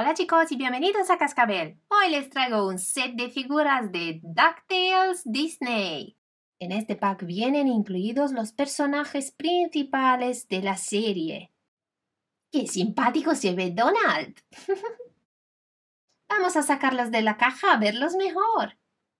Hola chicos y bienvenidos a Cascabel. Hoy les traigo un set de figuras de DuckTales Disney. En este pack vienen incluidos los personajes principales de la serie. ¡Qué simpático se ve Donald! Vamos a sacarlos de la caja a verlos mejor.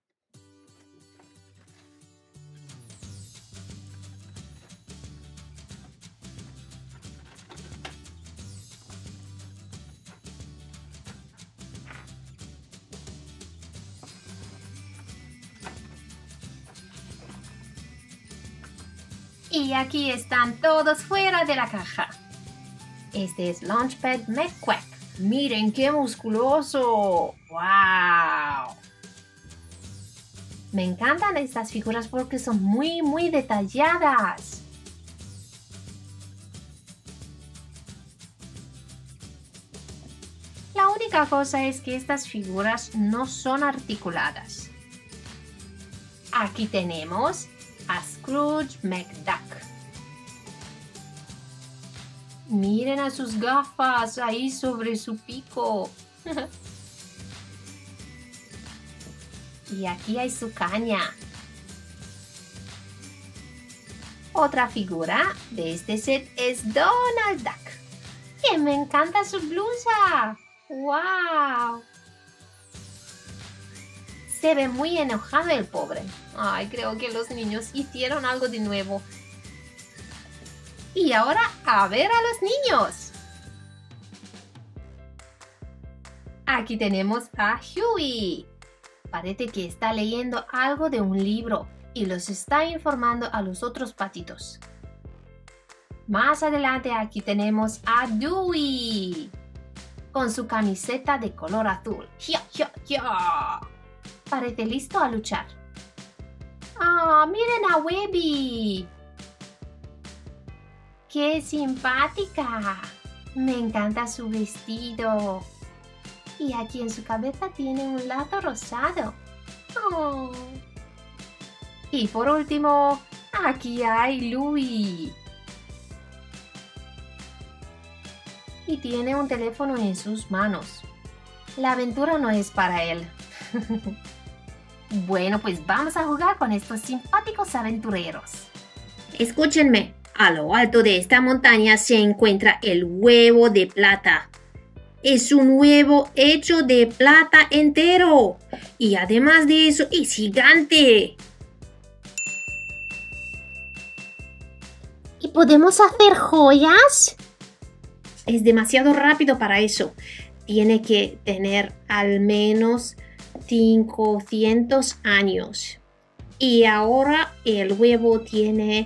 Y aquí están todos fuera de la caja. Este es Launchpad McQuack. ¡Miren qué musculoso! ¡Wow! Me encantan estas figuras porque son muy detalladas. La única cosa es que estas figuras no son articuladas. Aquí tenemos a Scrooge McDuck. Miren a sus gafas ahí sobre su pico. Y aquí hay su caña. Otra figura de este set es Donald Duck. ¡Que me encanta su blusa! ¡Wow! Se ve muy enojado el pobre. Ay, creo que los niños hicieron algo de nuevo. Y ahora, a ver a los niños. Aquí tenemos a Huey. Parece que está leyendo algo de un libro y los está informando a los otros patitos. Más adelante aquí tenemos a Dewey con su camiseta de color azul. ¡Ya, ya, ya! Parece listo a luchar. ¡Ah, miren a Webby! ¡Qué simpática! Me encanta su vestido. Y aquí en su cabeza tiene un lazo rosado. ¡Oh! Y por último, aquí hay Louie. Y tiene un teléfono en sus manos. La aventura no es para él. Bueno, pues vamos a jugar con estos simpáticos aventureros. Escúchenme, a lo alto de esta montaña se encuentra el huevo de plata. Es un huevo hecho de plata entero. Y además de eso, es gigante. ¿Y podemos hacer joyas? Es demasiado rápido para eso. Tiene que tener al menos 500 años. Y ahora el huevo tiene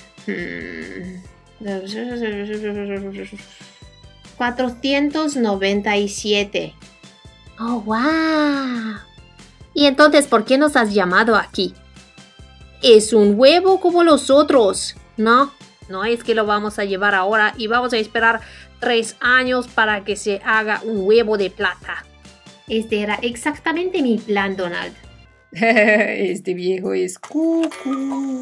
497. ¡Oh, wow! ¿Y entonces por qué nos has llamado aquí? Es un huevo como los otros. No es que lo vamos a llevar ahora y vamos a esperar 3 años para que se haga un huevo de plata. Este era exactamente mi plan, Donald. Este viejo es cucú.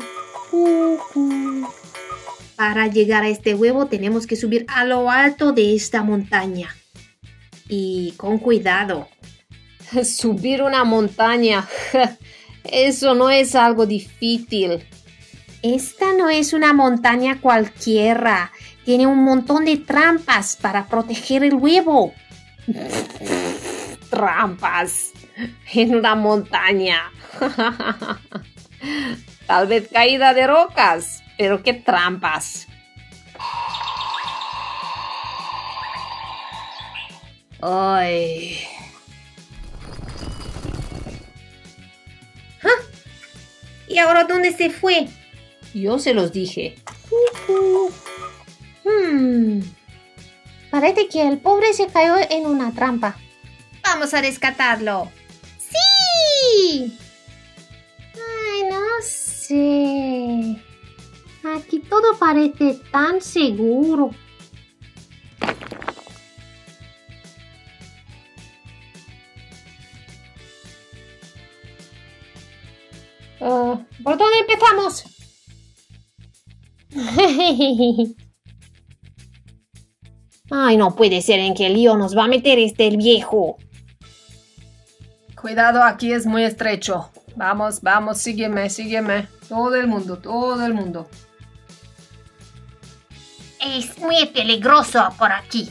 Para llegar a este huevo tenemos que subir a lo alto de esta montaña. Y con cuidado. Subir una montaña. Eso no es algo difícil. Esta no es una montaña cualquiera. Tiene un montón de trampas para proteger el huevo. Trampas en una montaña. Tal vez caída de rocas, pero qué trampas. Ay. ¿Ah? ¿Y ahora dónde se fue? Yo se los dije. Parece que el pobre se cayó en una trampa. ¡Vamos a rescatarlo! ¡Sí! Ay, no sé. Aquí todo parece tan seguro. ¿Por dónde empezamos? Ay, no puede ser, en qué lío nos va a meter el viejo. Cuidado, aquí es muy estrecho. Vamos, vamos, sígueme, sígueme. Todo el mundo, todo el mundo. Es muy peligroso por aquí.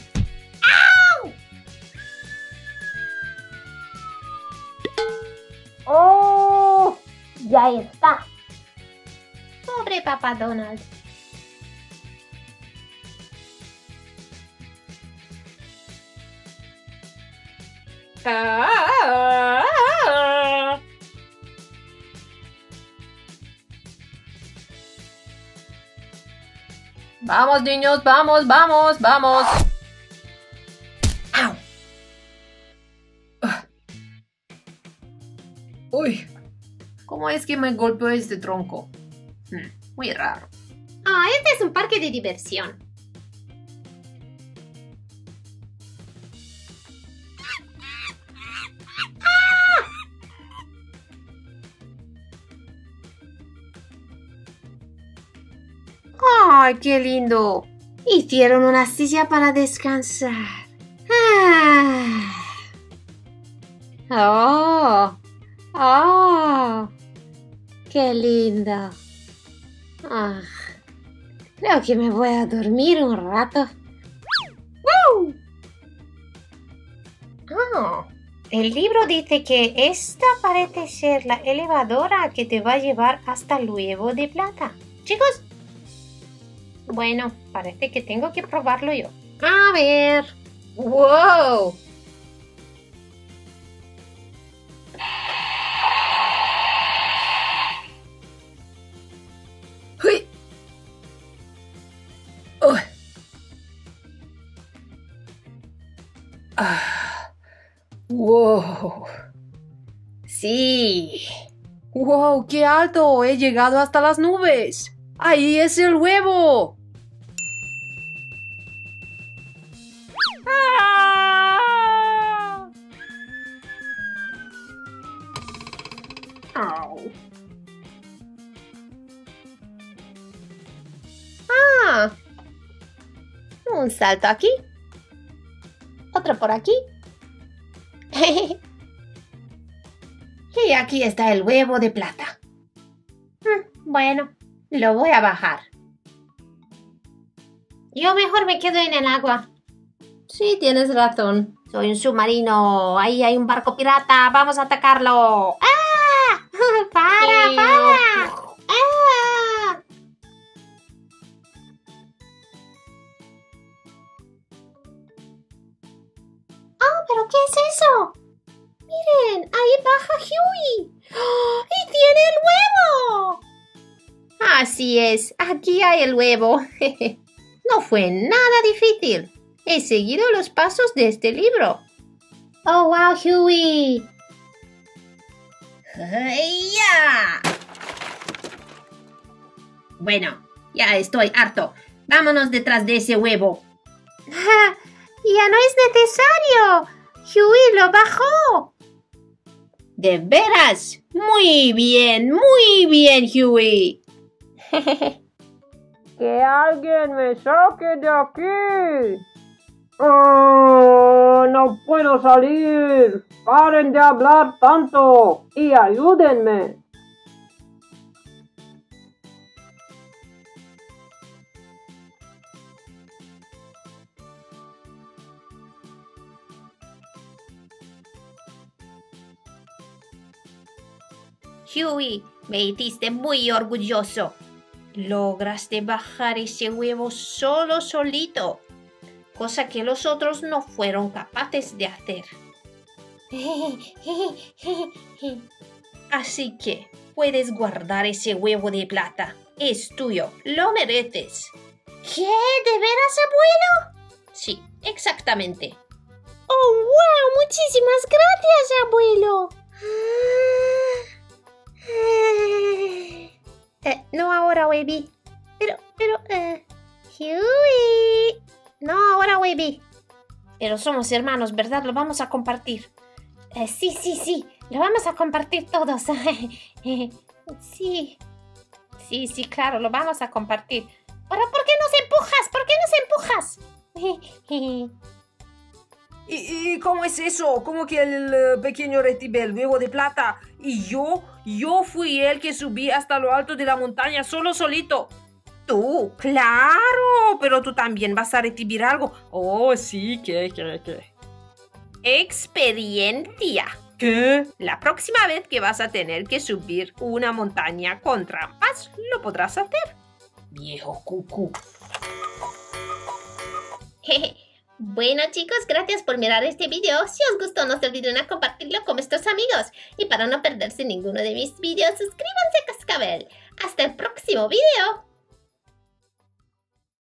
¡Oh! Ya está. Pobre papá Donald. Vamos, niños, vamos, vamos, vamos. ¡Au! Uy, ¿cómo es que me golpeó este tronco? Muy raro. Ah, este es un parque de diversión. ¡Ay, qué lindo! Hicieron una silla para descansar. ¡Oh! ¡Oh! ¡Qué lindo! Ah, creo que me voy a dormir un rato. ¡Woo! Oh, el libro dice que esta parece ser la elevadora que te va a llevar hasta el huevo de plata. Chicos, bueno, parece que tengo que probarlo yo. A ver. ¡Wow! ¡Uy! Uy. ¡Wow! Sí. ¡Wow! ¡Qué alto! He llegado hasta las nubes. ¡Ahí es el huevo! Au. Un salto aquí. Otro por aquí. Y aquí está el huevo de plata. Bueno, lo voy a bajar. Yo mejor me quedo en el agua. Sí, tienes razón. Soy un submarino. Ahí hay un barco pirata. Vamos a atacarlo. ¡Ah! ¡Para! ¡Ah! ¡Ah! ¿Pero qué es eso? Miren, ahí baja Huey. ¡Oh! ¡Y tiene el huevo! Así es, aquí hay el huevo. No fue nada difícil. He seguido los pasos de este libro. ¡Oh, wow, Huey! ¡Ya! Bueno, ya estoy harto. Vámonos detrás de ese huevo. ¡Ya no es necesario! ¡Huey lo bajó! ¿De veras? Muy bien, Huey. ¡Que alguien me saque de aquí! ¡Oh, no puedo salir! ¡Paren de hablar tanto! ¡Y ayúdenme! Huey, me hiciste muy orgulloso. Lograste bajar ese huevo solito, cosa que los otros no fueron capaces de hacer. Así que puedes guardar ese huevo de plata. Es tuyo, lo mereces. ¿Qué? ¿De veras, abuelo? Sí, exactamente. ¡Oh, wow! ¡Muchísimas gracias, abuelo! No ahora, baby. Pero, Huey. No ahora, baby. Pero somos hermanos, ¿verdad? Lo vamos a compartir. Sí. Lo vamos a compartir todos. Sí, claro, lo vamos a compartir. ¿Pero por qué nos empujas? ¿Por qué nos empujas? ¿Y cómo es eso? ¿Cómo que el pequeño recibe el huevo de plata? Y yo fui el que subí hasta lo alto de la montaña solito. Tú, claro, pero tú también vas a recibir algo. Oh, sí, ¿qué? Experiencia. ¿Qué? La próxima vez que vas a tener que subir una montaña con trampas, lo podrás hacer. Viejo cucú. Bueno chicos, gracias por mirar este video. Si os gustó, no se olviden de compartirlo con vuestros amigos. Y para no perderse ninguno de mis videos, suscríbanse a Cascabel. Hasta el próximo video.